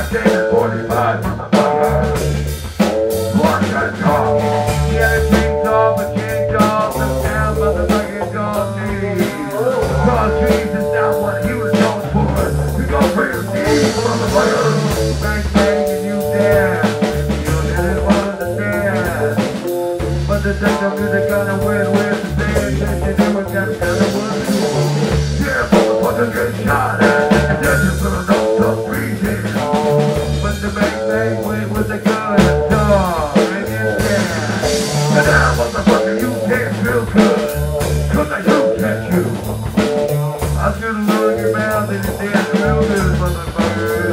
David 45, motherfucker. Watch that talk. Yeah, the king's off, the king's off, the town, motherfucking gone knees. Cause Jesus not what he was known for. You go for your knees, motherfucker. Bang, bang, and you dance. You didn't understand. But the techno music gonna win with the same attention. It was got kind of one. Yeah, motherfucker, get shot at. And then you put a note up breathing. But the bang, bang went with the gun and dog. And it's dead. And now, motherfucker, you can't feel good. Cause I do catch you. I should've looked your mouth and it didn't feel good, motherfucker.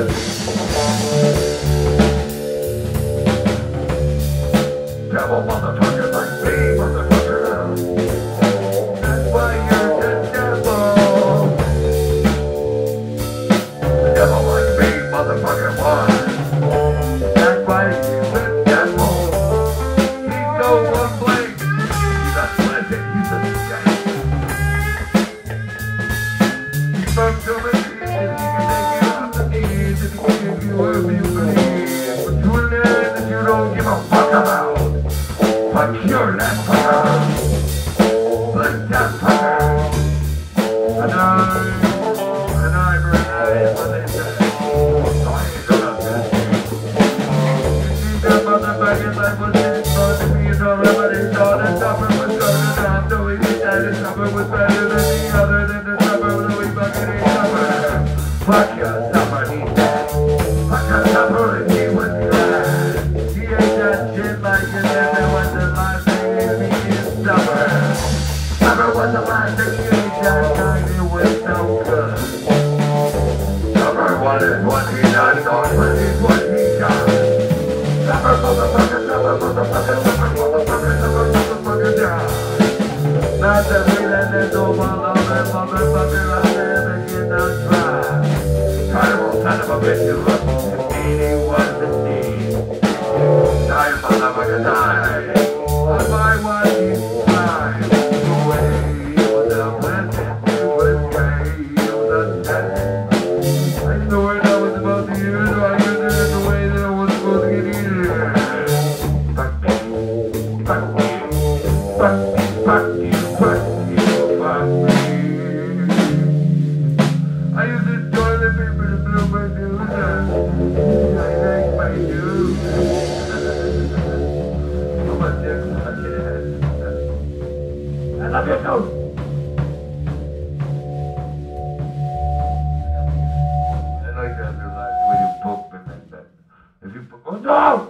Devil motherfucker like me, motherfucker. That's why you're the devil. The devil like me, motherfucker, why? That's why he's the devil. He's no one place. He's a pleasant, he's a skank. He's from so many things, he can take you off the knees if he can give you whatever you believe. But you learn that you don't give a fuck about. Fuck your that fucker. Fuck that fucker. An eye for an eye, what they say. So I ain't gonna do this. You see that motherfucking life was supposed to be, and everybody saw that supper was gonna stop. So we decided supper was better than the other, than the supper, so we fucking ate supper. Fuck your supper, he said. Fuck your supper, and he was glad. He ate that shit like it never was the last thing he ate supper. Supper was the last thing he ate that night, it was so good. Supper wanted what he done, not what he got. Supper, motherfucker, supper, motherfucker, supper, motherfucker, supper, motherfucker, die. Not that we let that go, motherfucker, out there making us try. Carnival son of a bitch, you look, and 81 the need. Die, motherfucker, die. On my one, he's fine. Away, it was a blessing, it was gray, it was unsettling. I didn't know where that was supposed to use, so I used it in the way that I was supposed to get eaten. Fuck me, fuck me, fuck me, fuck you, fuck you, fuck me. I used to join the people to blow my dues. I like my dues. I'm a dick, I'm a kid. I love you too. I like that little life when you poke me like that. If you poke, oh no!